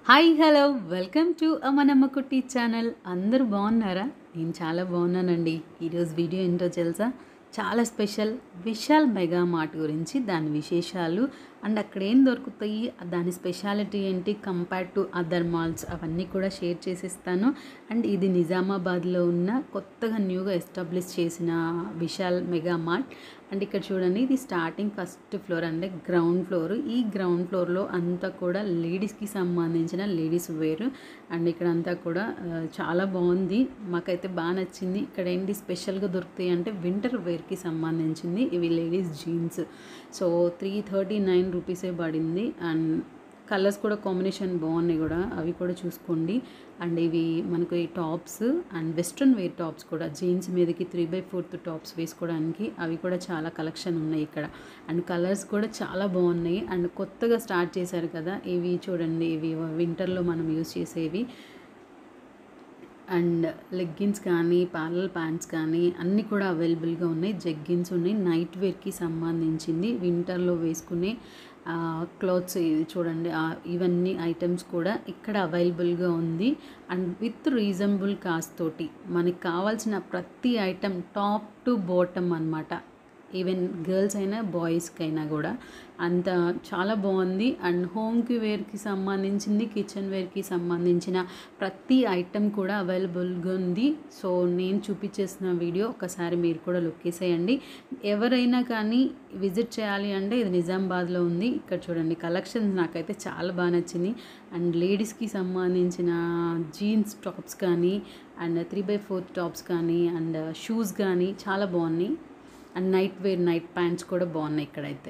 Hi hello welcome to Amanamma Kutti channel. అందరూ బాగున్నారా? నేను చాలా బాగున్నానండి. ఈరోజు వీడియో ఏంటో తెలుసా? చాలా స్పెషల్ విశాల్ మెగా మార్ట్ గురించి, దాని విశేషాలు అండ్ అక్కడ ఏం దొరుకుతాయి, దాని స్పెషాలిటీ ఏంటి కంపేర్ టు అదర్ మాల్స్, అవన్నీ కూడా షేర్ చేసిస్తాను. అండ్ ఇది నిజామాబాద్లో ఉన్న కొత్తగా న్యూగా ఎస్టాబ్లిష్ చేసిన విశాల్ మెగా మార్ట్. అండ్ ఇక్కడ చూడండి, ఇది స్టార్టింగ్ ఫస్ట్ ఫ్లోర్ అంటే గ్రౌండ్ ఫ్లోర్. ఈ గ్రౌండ్ ఫ్లోర్లో అంతా కూడా లేడీస్కి సంబంధించిన లేడీస్ వేర్. అండ్ ఇక్కడ అంతా కూడా చాలా బాగుంది, మాకైతే బాగా నచ్చింది. ఇక్కడ ఏంటి స్పెషల్గా దొరుకుతాయి అంటే వింటర్ వేర్కి సంబంధించింది. ఇవి లేడీస్ జీన్స్. సో 339 రూపీసే పడింది. అండ్ కలర్స్ కూడా కాంబినేషన్ బాగున్నాయి కూడా, అవి కూడా చూసుకోండి. అండ్ ఇవి మనకు ఈ tops and western wear tops కూడా, జీన్స్ మీదకి 3/4 టాప్స్ వేసుకోవడానికి అవి కూడా చాలా కలెక్షన్ ఉన్నాయి ఇక్కడ. అండ్ కలర్స్ కూడా చాలా బాగున్నాయి. అండ్ కొత్తగా స్టార్ట్ చేశారు కదా, ఇవి చూడండి, ఇవి వింటర్లో మనం యూస్ చేసేవి. అండ్ లెగ్గిన్స్ కానీ పార్లల్ ప్యాంట్స్ కానీ అన్నీ కూడా అవైలబుల్గా ఉన్నాయి. జగ్గిన్స్ ఉన్నాయి, నైట్ వేర్కి సంబంధించింది, వింటర్లో వేసుకునే క్లాత్స్. ఇది చూడండి, ఇవన్నీ ఐటమ్స్ కూడా ఇక్కడ అవైలబుల్గా ఉంది. అండ్ విత్ రీజనబుల్ కాస్ట్ తోటి మనకి కావాల్సిన ప్రతి ఐటమ్ టాప్ టు బాటమ్ అన్నమాట. ఈవెన్ గర్ల్స్ అయినా బాయ్స్కి అయినా కూడా అంత చాలా బాగుంది. అండ్ హోమ్కి వేర్కి సంబంధించింది, కిచెన్ వేర్కి సంబంధించిన ప్రతి ఐటెం కూడా అవైలబుల్గా ఉంది. సో నేను చూపించేసిన వీడియో ఒకసారి మీరు కూడా లుక్ వేసేయండి. ఎవరైనా కానీ విజిట్ చేయాలి అంటే ఇది నిజామాబాద్లో ఉంది. ఇక్కడ చూడండి, కలెక్షన్స్ నాకైతే చాలా బాగా నచ్చింది. అండ్ లేడీస్కి సంబంధించిన జీన్స్ టాప్స్ కానీ అండ్ 3/4 టాప్స్ కానీ అండ్ షూస్ కానీ చాలా బాగున్నాయి. And night wear night pants కూడా బాగున్నాయి ఇక్కడైతే.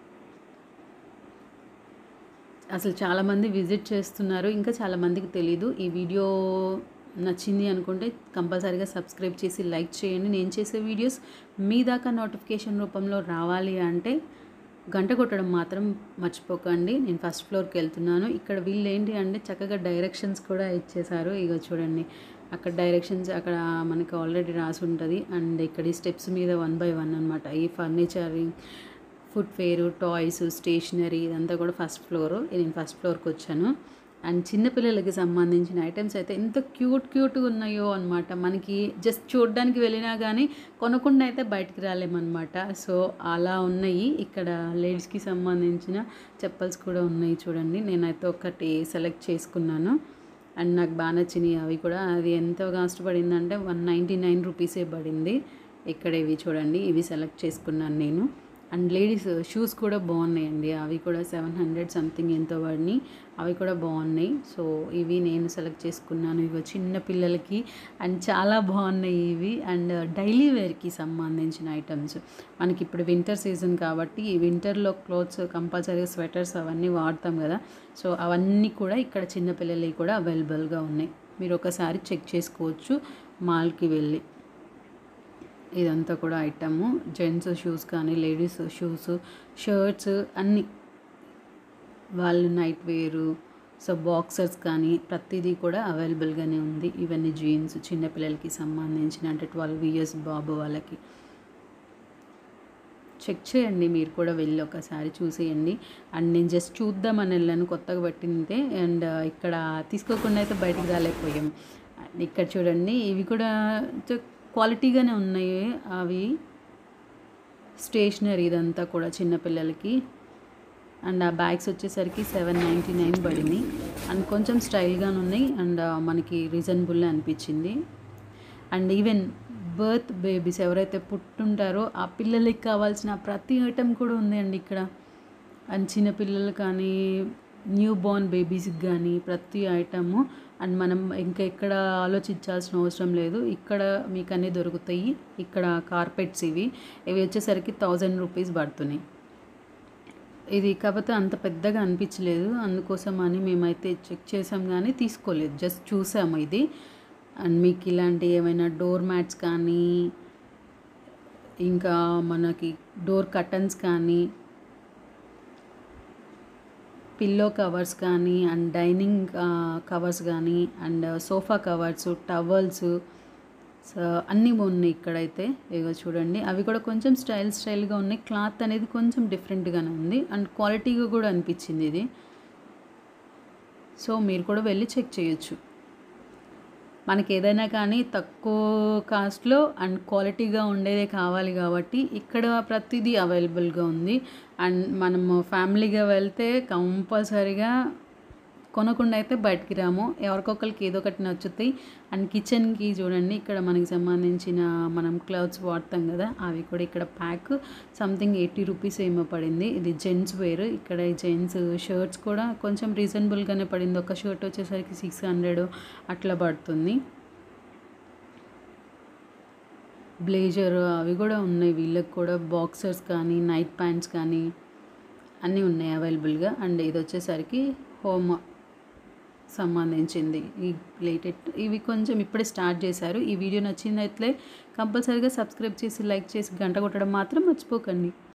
అసలు చాలామంది విజిట్ చేస్తున్నారు, ఇంకా చాలామందికి తెలీదు. ఈ వీడియో నచ్చింది అనుకుంటే కంపల్సరీగా సబ్స్క్రైబ్ చేసి లైక్ చేయండి. నేను చేసే వీడియోస్ మీ దాకా నోటిఫికేషన్ రూపంలో రావాలి అంటే గంట కొట్టడం మాత్రం మర్చిపోకండి. నేను ఫస్ట్ ఫ్లోర్కి వెళ్తున్నాను. ఇక్కడ వీళ్ళు ఏంటి అంటే చక్కగా డైరెక్షన్స్ కూడా ఇచ్చేశారు. ఇక చూడండి, అక్కడ డైరెక్షన్స్ అక్కడ మనకి ఆల్రెడీ రాసి ఉంటుంది. అండ్ ఇక్కడ ఈ స్టెప్స్ మీద 1 by 1 అనమాట. ఈ ఫర్నిచరింగ్, ఫుట్వేర్, టాయ్స్, స్టేషనరీ ఇదంతా కూడా ఫస్ట్ ఫ్లోర్. నేను ఫస్ట్ ఫ్లోర్కి వచ్చాను. అండ్ చిన్నపిల్లలకి సంబంధించిన ఐటమ్స్ అయితే ఎంత క్యూట్గా ఉన్నాయో అనమాట. మనకి జస్ట్ చూడడానికి వెళ్ళినా కానీ కొనకుండా అయితే బయటికి రాలేమన్నమాట. సో అలా ఉన్నాయి. ఇక్కడ లేడీస్కి సంబంధించిన చెప్పల్స్ కూడా ఉన్నాయి చూడండి. నేనైతే ఒకటి సెలెక్ట్ చేసుకున్నాను అండ్ నాకు బాగా నచ్చినాయి అవి కూడా. అది ఎంత కాస్ట్ పడిందంటే 199 రూపీసే పడింది. ఇక్కడ ఇవి చూడండి, ఇవి సెలెక్ట్ చేసుకున్నాను నేను. అండ్ లేడీస్ షూస్ కూడా బాగున్నాయండి, అవి కూడా 700 సంథింగ్ ఎంతో పడినాయి, అవి కూడా బాగున్నాయి. సో ఇవి నేను సెలెక్ట్ చేసుకున్నాను. ఇవి చిన్న పిల్లలకి అండ్ చాలా బాగున్నాయి ఇవి. అండ్ డైలీ వేర్కి సంబంధించిన ఐటమ్స్, మనకి ఇప్పుడు వింటర్ సీజన్ కాబట్టి ఈ వింటర్లో క్లోత్స్ కంపల్సరీగా స్వెటర్స్ అవన్నీ వాడతాం కదా. సో అవన్నీ కూడా ఇక్కడ చిన్నపిల్లలవి కూడా అవైలబుల్గా ఉన్నాయి. మీరు ఒకసారి చెక్ చేసుకోవచ్చు మాల్కి వెళ్ళి. ఇదంతా కూడా ఐటము జెంట్స్ షూస్ కానీ లేడీస్ షూస్, షర్ట్స్ అన్నీ, వాళ్ళు నైట్ వేరు, సో బాక్సర్స్ కానీ ప్రతిదీ కూడా అవైలబుల్గానే ఉంది. ఇవన్నీ జీన్స్ చిన్నపిల్లలకి సంబంధించిన, అంటే 12 years బాబు వాళ్ళకి. చెక్ చేయండి, మీరు కూడా వెళ్ళి ఒకసారి చూసేయండి. అండ్ నేను జస్ట్ చూద్దామని వెళ్ళాను, కొత్తగా పెట్టిందే. అండ్ ఇక్కడ తీసుకోకుండా అయితే బయటికి రాలేకపోయాం. ఇక్కడ చూడండి, ఇవి కూడా క్వాలిటీగానే ఉన్నాయి. అవి స్టేషనరీ ఇదంతా కూడా చిన్నపిల్లలకి. అండ్ ఆ బ్యాగ్స్ వచ్చేసరికి 799 పడింది. అండ్ కొంచెం స్టైల్గానే ఉన్నాయి అండ్ మనకి రీజనబుల్ అనిపించింది. అండ్ ఈవెన్ బర్త్ బేబీస్ ఎవరైతే పుట్టుంటారో ఆ పిల్లలకి కావాల్సిన ప్రతి ఐటెం కూడా ఉంది అండి ఇక్కడ. అండ్ చిన్నపిల్లలు కానీ న్యూ బోర్న్ బేబీస్కి కానీ ప్రతి ఐటము. అండ్ మనం ఇంకా ఎక్కడ ఆలోచించాల్సిన అవసరం లేదు, ఇక్కడ మీకు అన్నీ దొరుకుతాయి. ఇక్కడ కార్పెట్స్ ఇవి వచ్చేసరికి 1000 రూపీస్ పడుతున్నాయి. ఇది కాకపోతే అంత పెద్దగా అనిపించలేదు, అందుకోసం అని మేమైతే చెక్ చేసాం కానీ తీసుకోలేదు, జస్ట్ చూసాము ఇది. అండ్ మీకు ఇలాంటి ఏమైనా డోర్ మ్యాట్స్ కానీ ఇంకా మనకి డోర్ కర్టన్స్ కానీ పిల్లో కవర్స్ కానీ అండ్ డైనింగ్ కవర్స్ కానీ and sofa covers, towels, so అన్నీ ఉన్నాయి ఇక్కడైతే. ఇగో చూడండి, అవి కూడా కొంచెం స్టైల్గా ఉన్నాయి. క్లాత్ అనేది కొంచెం డిఫరెంట్గానే ఉంది అండ్ క్వాలిటీగా కూడా అనిపించింది ఇది. సో మీరు కూడా వెళ్ళి చెక్ చేయొచ్చు. మనకి ఏదైనా కానీ తక్కువ కాస్ట్‌లో అండ్ క్వాలిటీగా ఉండేదే కావాలి కాబట్టి ఇక్కడ ప్రతిదీ అవైలబుల్‌గా ఉంది. అండ్ మనము ఫ్యామిలీగా వెళ్తే కంపల్సరీగా కొనకుండా అయితే బయటికి రాము. ఎవరికొకరికి ఏదో ఒకటి నచ్చుతాయి. అండ్ కిచెన్‌కి చూడండి, ఇక్కడ మనకి సంబంధించిన మనం క్లాత్స్ వాడతాం కదా, అవి కూడా ఇక్కడ ప్యాక్ సంథింగ్ 80 రూపీస్ ఏమో పడింది. ఇది జెంట్స్ వేర్. ఇక్కడ ఈ జెంట్స్ షర్ట్స్ కూడా కొంచెం రీజనబుల్గానే పడింది. ఒక షర్ట్ వచ్చేసరికి 600 అట్లా పడుతుంది. బ్లేజర్ అవి కూడా ఉన్నాయి. వీళ్ళకి కూడా బాక్సర్స్ కానీ నైట్ ప్యాంట్స్ కానీ అన్నీ ఉన్నాయి అవైలబుల్గా. అండ్ ఇది వచ్చేసరికి హోమ్ సంబంధించింది. ఈ ప్లేటెడ్ ఇవి కొంచెం ఇప్పుడే స్టార్ట్ చేశారు. ఈ వీడియో నచ్చినట్లే కంపల్సరీగా సబ్స్క్రైబ్ చేసి లైక్ చేసి గంట కొట్టడం మాత్రం మర్చిపోకండి.